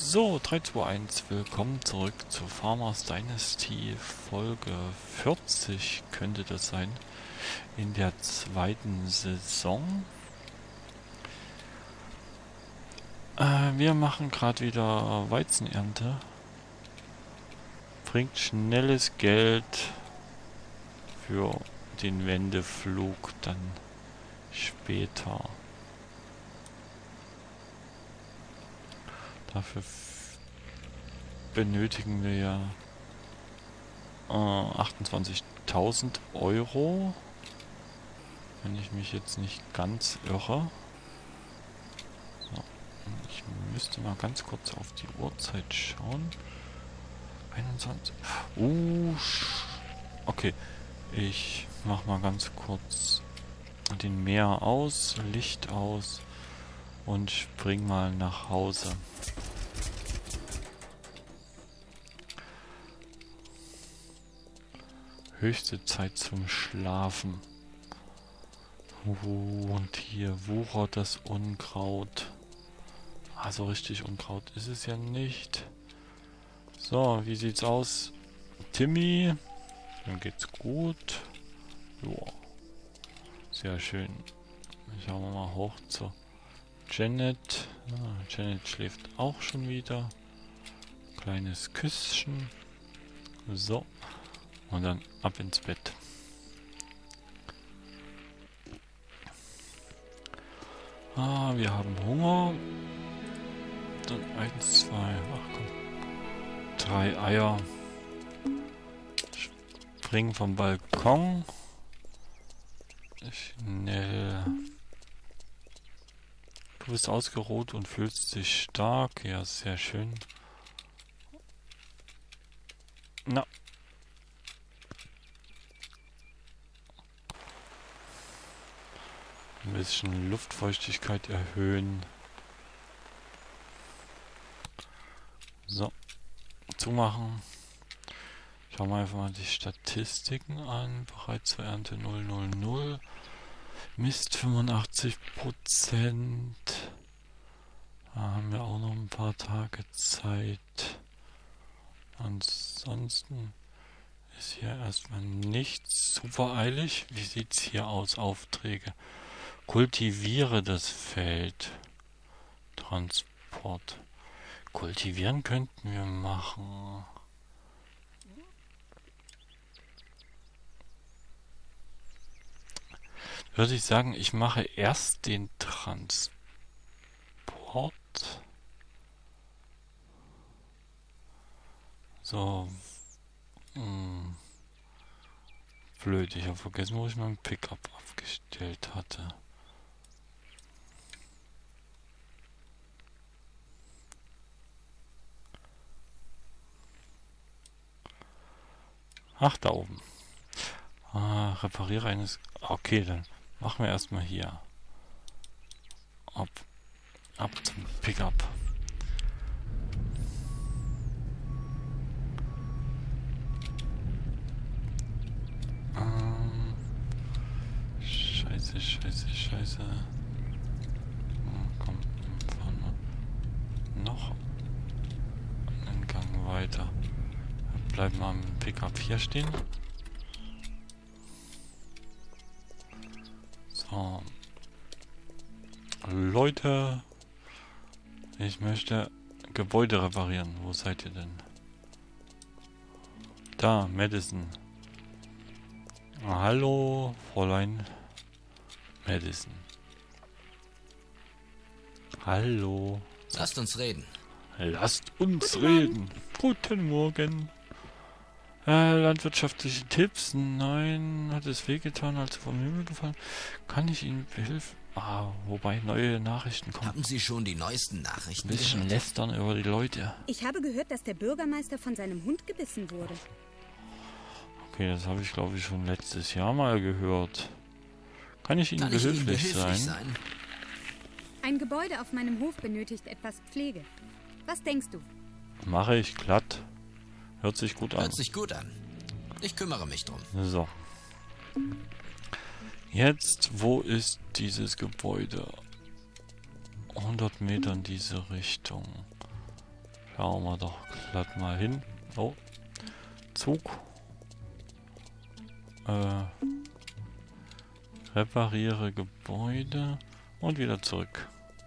So, 3, 2, 1, willkommen zurück zu Farmers Dynasty, Folge 40 könnte das sein, in der zweiten Saison. Wir machen gerade wieder Weizenernte, bringt schnelles Geld für den Wendeflug dann später. Dafür benötigen wir ja 28.000 Euro, wenn ich mich jetzt nicht ganz irre. So, ich müsste mal ganz kurz auf die Uhrzeit schauen. 21. Okay, ich mache mal ganz kurz den Meer aus, Licht aus und spring mal nach Hause. Höchste Zeit zum Schlafen. Und hier wuchert das Unkraut. Also richtig Unkraut ist es ja nicht. So, wie sieht's aus? Timmy, mir geht's gut. Joa. Sehr schön. Schauen wir mal hoch zu Janet. Janet schläft auch schon wieder. Kleines Küsschen. So. Und dann ab ins Bett. Wir haben Hunger. Dann 1, 2, ach komm. 3 Eier. Springen vom Balkon. Schnell. Du bist ausgeruht und fühlst dich stark. Ja, sehr schön. Na. Ein bisschen Luftfeuchtigkeit erhöhen. So. Zumachen. Schauen wir einfach mal die Statistiken an. Bereit zur Ernte 000. Mist 85%. Da haben wir auch noch ein paar Tage Zeit. Ansonsten ist hier erstmal nichts super eilig. Wie sieht es hier aus? Aufträge. Kultiviere das Feld. Transport. Kultivieren könnten wir machen. Würde ich sagen, ich mache erst den Transport. So. Blöd, ich habe vergessen, wo ich meinen Pickup abgestellt hatte. Ach, da oben. Repariere eines... Okay, dann machen wir erstmal hier. Ab zum Pickup. Scheiße. Komm, fahren wir noch einen Gang weiter. Bleiben wir am Pickup hier stehen. So. Leute, ich möchte Gebäude reparieren. Wo seid ihr denn? Da, Madison. Hallo, Fräulein Madison. Hallo. Lasst uns reden. Lasst uns reden. Guten Morgen. Landwirtschaftliche Tipps? Nein. Hat es wehgetan, als vom Himmel gefallen? Kann ich Ihnen behilfen? Wobei neue Nachrichten kommen. Haben Sie schon die neuesten Nachrichten Ein bisschen gehört? lästern über die Leute. Ich habe gehört, dass der Bürgermeister von seinem Hund gebissen wurde. Okay, das habe ich glaube ich schon letztes Jahr mal gehört. Kann ich Ihnen behilflich sein? Ein Gebäude auf meinem Hof benötigt etwas Pflege. Was denkst du? Mache ich glatt. Hört sich gut an. Hört sich gut an. Ich kümmere mich drum. So. Jetzt, wo ist dieses Gebäude? 100 Meter in diese Richtung. Schauen wir doch glatt mal hin. Oh. Zug. Repariere Gebäude. Und wieder zurück.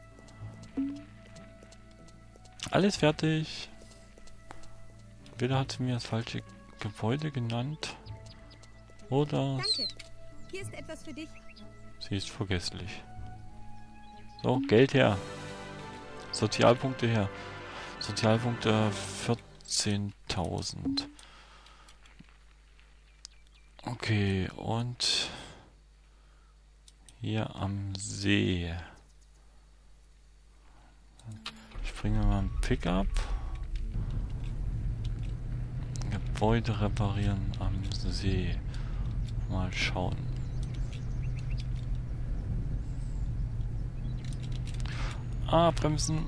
Alles fertig. Entweder hat sie mir das falsche Gebäude genannt. Oder Danke. Hier ist etwas für dich. sie ist vergesslich. So, Geld her. Sozialpunkte her. Sozialpunkte 14.000. Okay, und hier am See. Ich bringe mal ein Pickup. Gebäude reparieren am See. Mal schauen. Ah, bremsen.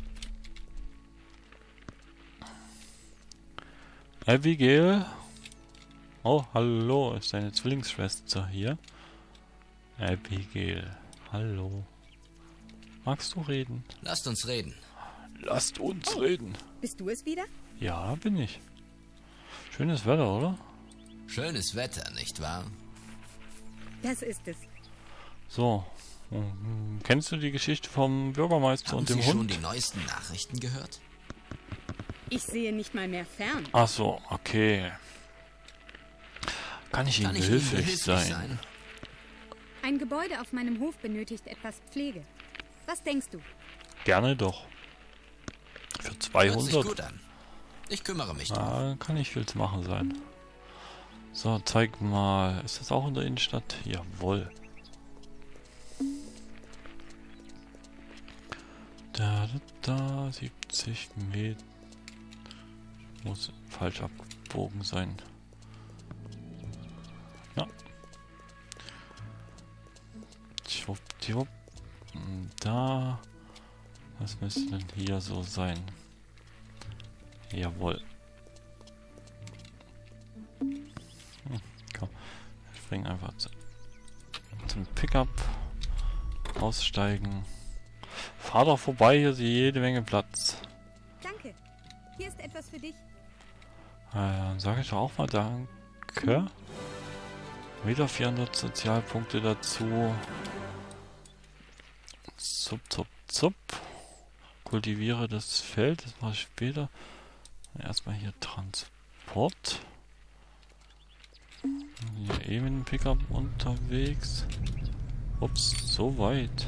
Abigail. Oh, hallo. Ist deine Zwillingsschwester hier? Abigail. Hallo. Magst du reden? Lasst uns reden. Lasst uns reden. Bist du es wieder? Ja, bin ich. Schönes Wetter, oder? Schönes Wetter, nicht wahr? Das ist es. So. Kennst du die Geschichte vom Bürgermeister Haben und Sie dem schon Hund? die neuesten Nachrichten gehört? Ich sehe nicht mal mehr fern. Ach so, okay. Kann ich Ihnen Kann ich Ihnen behilflich behilflich sein? sein? Ein Gebäude auf meinem Hof benötigt etwas Pflege. Was denkst du? Gerne doch. Für Hört sich 200. gut an. Ich kümmere mich drum. Da kann nicht viel zu machen sein. So, zeig mal. Ist das auch in der Innenstadt? Jawohl. Da, 70 Meter. Muss falsch abgebogen sein. Ja. Schwuppdiwupp. Da. Was müsste denn hier so sein? Jawohl. Komm. Ich springe einfach zum Pickup. Aussteigen. Fahr doch vorbei, hier ist jede Menge Platz. Danke. Hier ist etwas für dich. Dann sage ich doch auch mal danke. Wieder 400 Sozialpunkte dazu. Zup, zup, zup. Kultiviere das Feld, das mache ich später. Erstmal hier Transport. Hier eben ein Pickup unterwegs. Ups, so weit.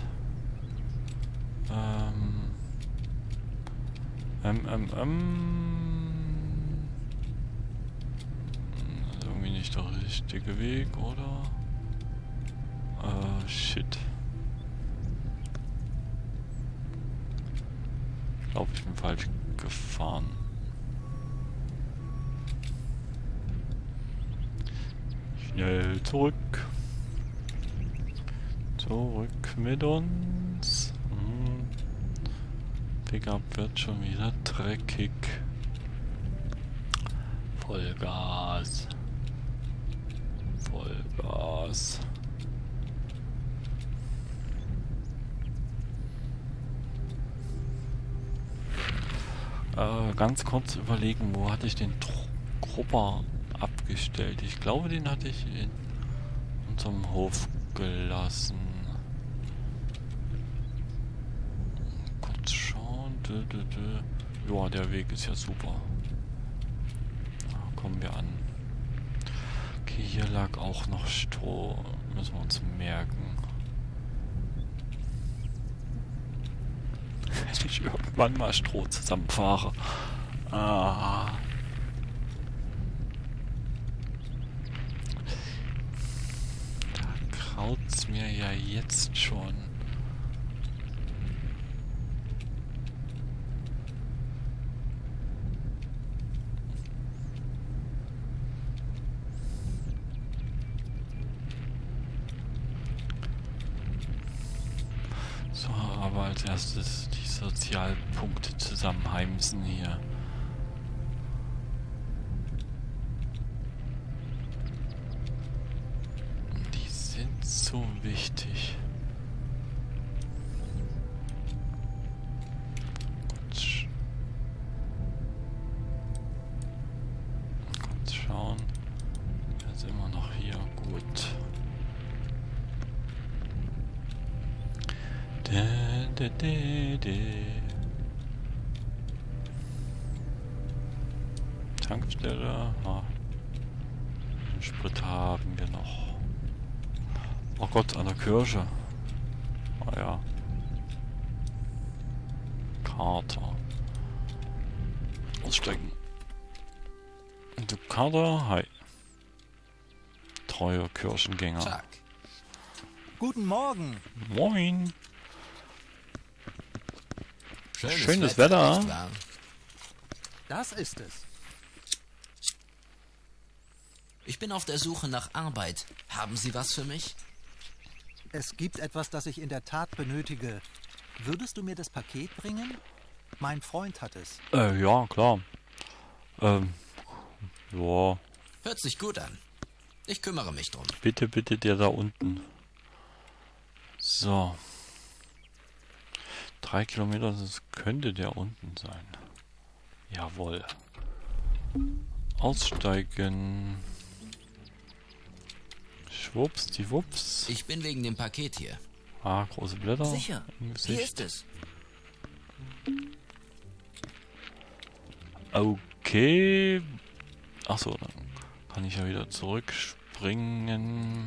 Irgendwie nicht der richtige Weg, oder? Shit. Ich glaube, ich bin falsch gefahren. Schnell zurück. Zurück mit uns. Pickup wird schon wieder dreckig. Vollgas. Vollgas. Ganz kurz überlegen, wo hatte ich den Trupper abgestellt? Ich glaube, den hatte ich in unserem Hof gelassen. Kurz schauen. Ja, der Weg ist ja super. Da kommen wir an. Okay, hier lag auch noch Stroh. Müssen wir uns merken. Wenn ich irgendwann mal Stroh zusammenfahre. Ah. Da kraut's mir ja jetzt schon. So, aber als erstes die Sozialpunkte zusammenheimsen hier. Die sind so wichtig. Gut. Tankstelle. Ah. Den Sprit haben wir noch. Oh Gott, an der Kirche. Ah ja. Karte. Aussteigen. Du Karte, hi. Treuer Kirchengänger. Chuck. Guten Morgen. Moin. Schönes Wetter. nicht wahr? Das ist es. Ich bin auf der Suche nach Arbeit. Haben Sie was für mich? Es gibt etwas, das ich in der Tat benötige. Würdest du mir das Paket bringen? Mein Freund hat es. Ja, klar. Ja. Hört sich gut an. Ich kümmere mich drum. Bitte, bitte, der da unten. So. 3 Kilometer, das könnte der unten sein. Jawohl. Aussteigen. Schwupps, die Wups. Ich bin wegen dem Paket hier. Ah, große Blätter. Sicher. Im Hier Gesicht. ist es. Okay. Achso, dann kann ich ja wieder zurückspringen.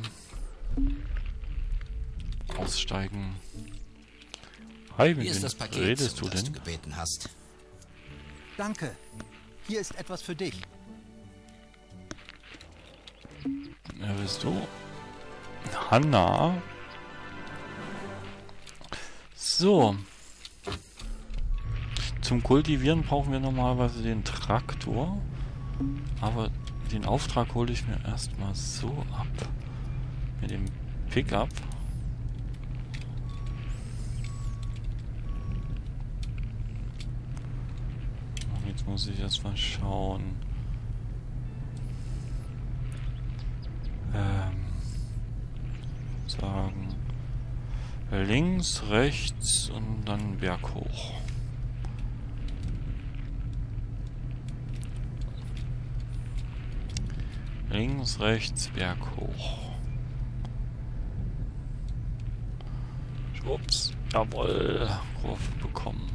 Aussteigen. Hi, mit Hier ist wem das Paket, redest um du das du denn? gebeten hast. Danke. Hier ist etwas für dich. Wer bist du? Hanna. So. Zum Kultivieren brauchen wir normalerweise den Traktor. Aber den Auftrag hole ich mir erstmal so ab. Mit dem Pickup. Jetzt muss ich erstmal schauen. Sagen. Links, rechts und dann Berg hoch. Links, rechts, Berg hoch. Schwupps. Jawohl. Kurve bekommen.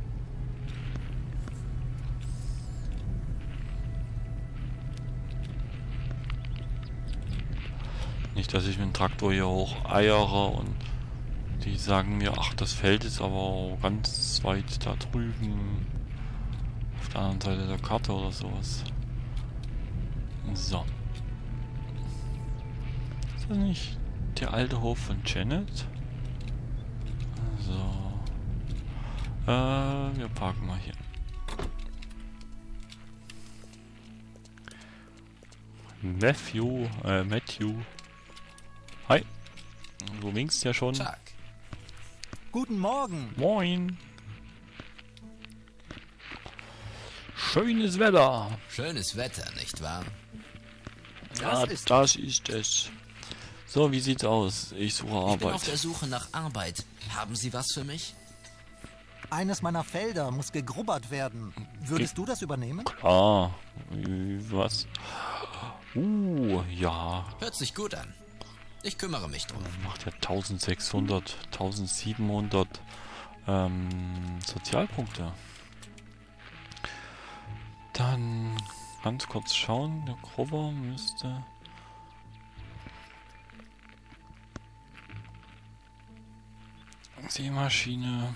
Nicht, dass ich mit dem Traktor hier hoch eiere und die sagen mir, ach, das Feld ist aber ganz weit da drüben. Auf der anderen Seite der Karte oder sowas. So. Ist das nicht der alte Hof von Janet? So. Wir parken mal hier. Matthew. Hi. Du winkst ja schon. Chuck. Guten Morgen. Moin. Schönes Wetter. Schönes Wetter, nicht wahr? Ja, ist das ist es. So, wie sieht's aus? Ich suche Ich bin auf Arbeit. der Suche nach Arbeit. Haben Sie was für mich? Eines meiner Felder muss gegrubbert werden. Würdest du das übernehmen? Ah, was? Ja. Hört sich gut an. Ich kümmere mich drum. Macht ja 1600, 1700 Sozialpunkte. Dann ganz kurz schauen. Der Grover müsste... Sämaschine.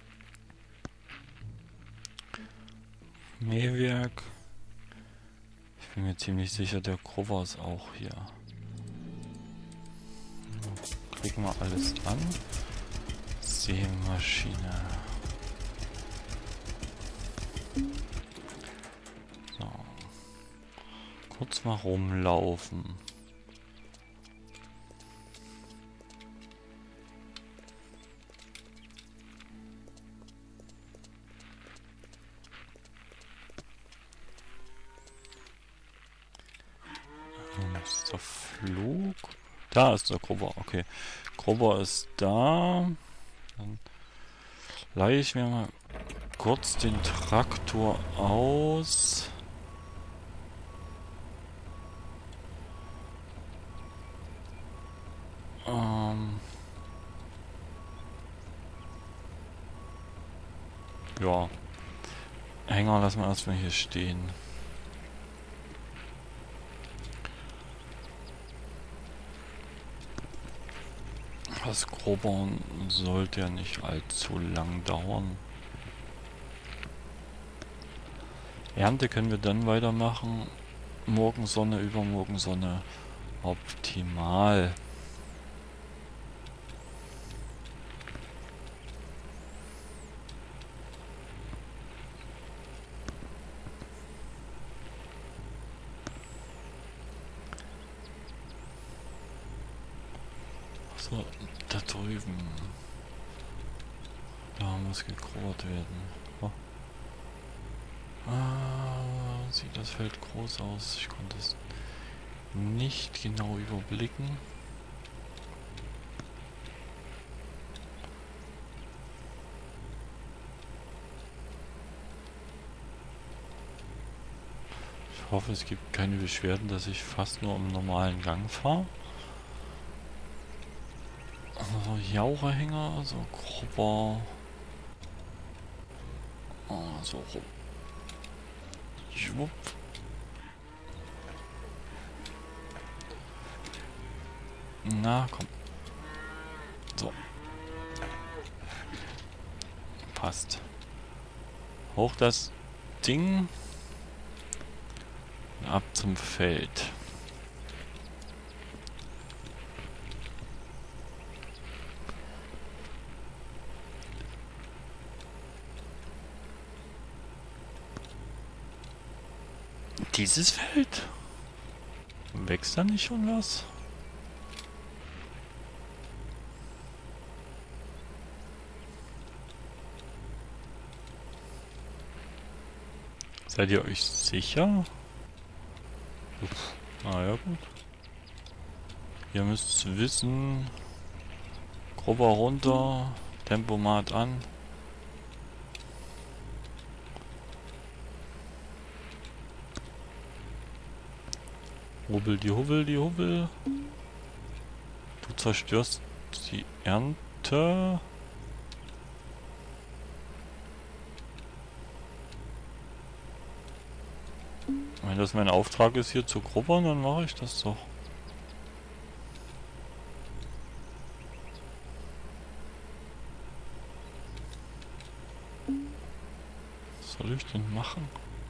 Mähwerk. Ich bin mir ziemlich sicher, der Grover ist auch hier. Klicken wir alles an. Sämaschine. So. Kurz mal rumlaufen. Das ist der Flug. Da ist der Grover, okay. Grover ist da. Dann leihe ich mir mal kurz den Traktor aus. Ja. Hänger lassen wir erstmal hier stehen. Das Grubbern sollte ja nicht allzu lang dauern. Ernte können wir dann weitermachen. Morgensonne, Übermorgensonne. Optimal. So, da drüben. Da muss gegrubbert werden. Oh. Sieht das Feld groß aus. Ich konnte es nicht genau überblicken. Ich hoffe, es gibt keine Beschwerden, dass ich fast nur im normalen Gang fahre. Also Jauchehänger, so Grubber. So rum. Schwupp. Na, komm. So. Passt. Hoch das Ding. Ab zum Feld. Dieses Feld? Wächst da nicht schon was? Seid ihr euch sicher? Uff. Ah ja, gut. Ihr müsst wissen. Grubber runter. Tempomat an. Hubbel die Hubbel die Hubbel. Du zerstörst die Ernte. Wenn das mein Auftrag ist, hier zu grubbern, dann mache ich das doch. Was soll ich denn machen?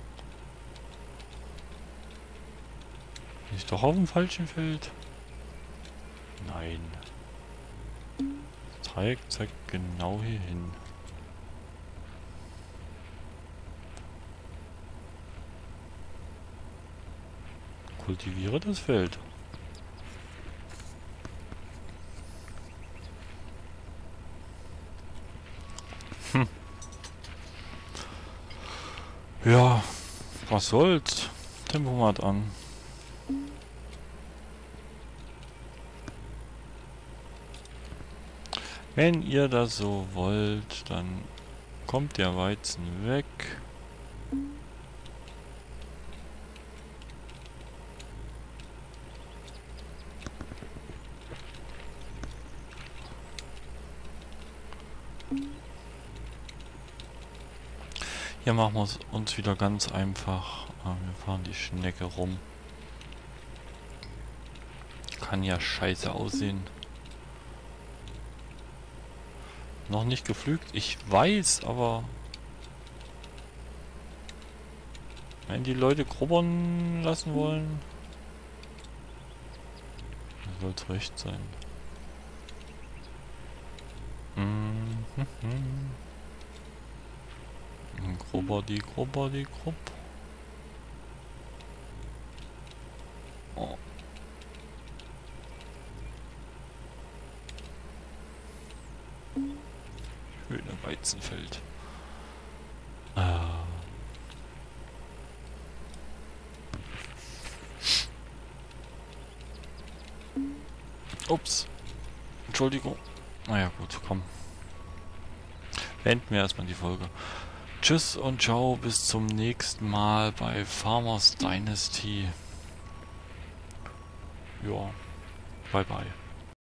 Bin ich doch auf dem falschen Feld? Nein. Das Dreieck zeigt genau hier hin. Kultiviere das Feld. Ja, was soll's? Tempomat an. Wenn ihr das so wollt, dann kommt der Weizen weg. Hier machen wir es uns wieder ganz einfach. Wir fahren die Schnecke rum. Kann ja scheiße aussehen. Noch nicht gepflügt? Ich weiß, aber... Wenn die Leute grubbern lassen wollen... dann soll es recht sein. Grubber die Grupp. Oh. Schöne Weizenfeld. Ups. Entschuldigung. Naja gut, komm. Beenden wir erstmal die Folge. Tschüss und ciao, bis zum nächsten Mal bei Farmers Dynasty. Ja, bye bye.